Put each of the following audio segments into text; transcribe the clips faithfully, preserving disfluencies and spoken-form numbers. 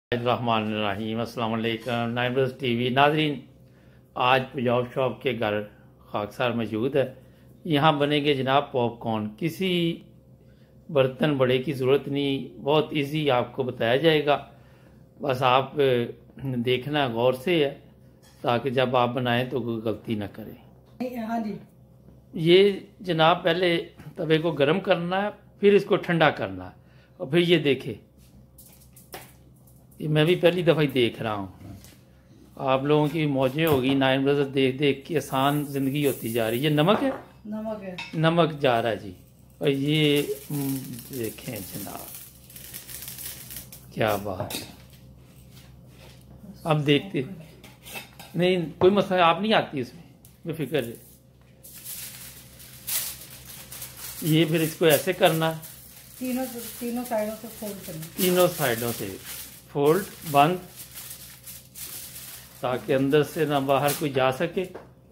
रहमानिर्रहीम अस्सलाम वालेकुम nine brothers TV नाजरीन, आज पंजाब शॉप के घर खाकसार मौजूद है। यहाँ बनेंगे जनाब पॉपकॉर्न। किसी बर्तन बड़े की ज़रूरत नहीं, बहुत इजी आपको बताया जाएगा। बस आप देखना गौर से है ताकि जब आप बनाएं तो कोई गलती ना करें। हाँ जी। ये जनाब पहले तवे को गर्म करना है, फिर इसको ठंडा करना है और फिर ये देखें, ये मैं भी पहली दफ़ा ही देख रहा हूँ। आप लोगों की मौजें होगी, नाइन ब्रदर्स देख देख के आसान ज़िंदगी होती जा रही है। ये नमक है, नमक है, नमक जा रहा है जी। और ये देखें जनाब, क्या बात है। अब देखते नहीं, कोई मसला आप नहीं आती इसमें, बेफिक्र है। ये फिर इसको ऐसे करना, तीनों तीनों साइडों से फोल्ड करना, तीनों साइडों से फोल्ड बंद, ताकि अंदर से ना बाहर कोई जा सके।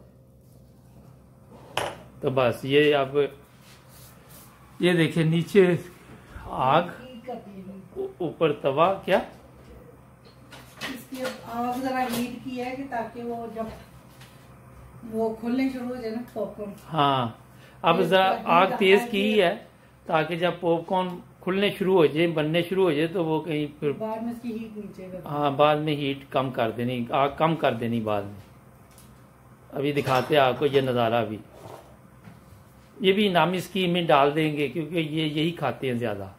तो बस ये अब ये देखिए, नीचे आग, ऊपर तवा। क्या इसकी आग जरा हीट की है कि ताकि वो जब वो खुलने शुरू हो जाए ना पॉपकॉर्न। हाँ, अब जरा आग तेज की है ताकि जब पॉपकॉर्न खुलने शुरू हो जाए, बनने शुरू हो जाए, तो वो कहीं फिर बाद में इसकी हीट नीचे। हाँ, बाद में हीट कम कर देनी, आग कम कर देनी बाद में। अभी दिखाते हैं आपको ये नज़ारा भी। ये भी नामी स्कीम में डाल देंगे क्योंकि ये यही खाते हैं ज़्यादा।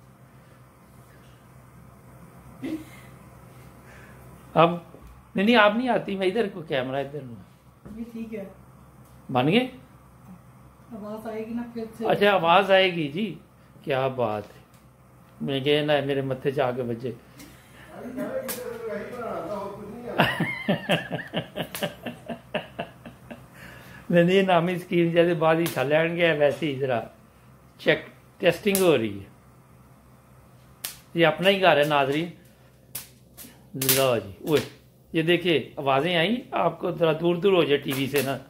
अब नहीं नहीं आप नहीं आती, मैं इधर को कैमरा इधर ये ठीक है, बन गए। आवाज आएगी ना फिर से। अच्छा, आवाज आएगी जी, क्या बात है। मैं गए ना मेरे मत्थे से आके बजे। नहीं नामी स्कीम जैसे बाद ही खा लेंगे, वैसे ही जरा चेक टेस्टिंग हो रही है। ये अपना ही घर है नाजरीन। लो जी, ओए ये देखिए आवाजें आई आपको, जरा दूर दूर हो जाए टीवी से ना।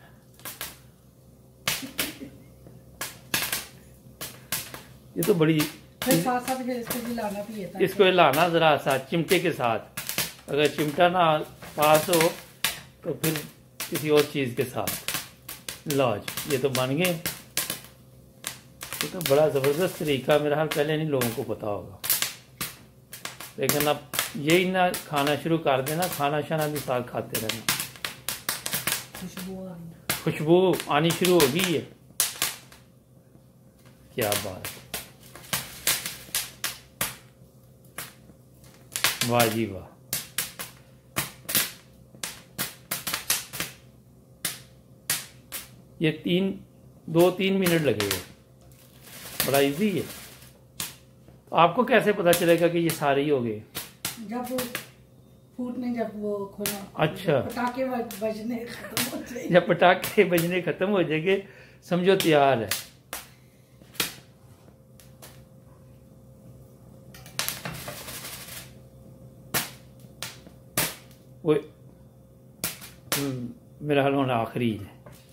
ये तो बड़ी साथ साथ फिर इसको हिलाना भी है, इसको हिलाना जरा सा चिमटे के साथ। अगर चिमटा ना पास हो तो फिर किसी और चीज के साथ। लो जी, ये तो बन गए। ये तो बड़ा जबरदस्त तरीका, मेरा हाल पहले नहीं लोगों को पता होगा। लेकिन अब यही ना खाना शुरू कर देना, खाना शाना भी साथ खाते रहना। खुशबू खुशबू आनी शुरू हो गई है, क्या बात है। वाह जी वाह। ये तीन दो तीन मिनट लगेगा, बड़ा इजी है। तो आपको कैसे पता चलेगा कि ये सारे ही हो गए? जब वो फूटने, जब वो खुला, अच्छा, पटाखे बजने खत्म हो जाएंगे। जब पटाखे बजने खत्म हो जाएंगे समझो तैयार है। वो मेरा हाल होना आखिरी है।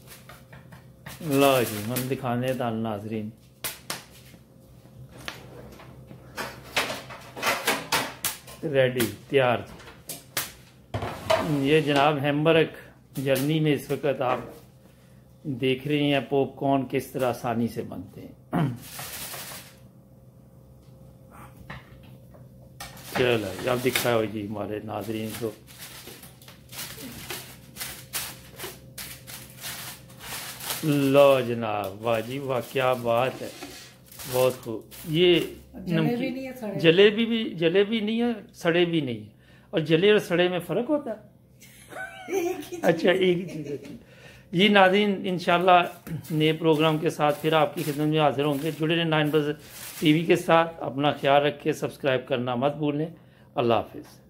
लो जी, हम दिखाने दाल नाजरीन। रेडी, तैयार। ये जनाब हैम्बर्ग जर्नी में इस वक्त आप देख रहे हैं पॉपकॉर्न किस तरह आसानी से बनते हैं। चलो अब दिखाओ जी हमारे नाजरीन को। लो जनाब, वाह जी वाह, क्या बात है, बहुत खूब। ये नमकीन जलेबी भी जलेबी नहीं है, सड़े भी नहीं है। और जले और सड़े में फ़र्क होता है? अच्छा, एक ही चीज़ होती है। जी नाज़रीन, इंशाल्लाह नए प्रोग्राम के साथ फिर आपकी खिदमत में हाजिर होंगे। जुड़े रहे नाइन ब्रदर्स टीवी के साथ। अपना ख्याल रखें, सब्सक्राइब करना मत भूलें। अल्लाह हाफिज़।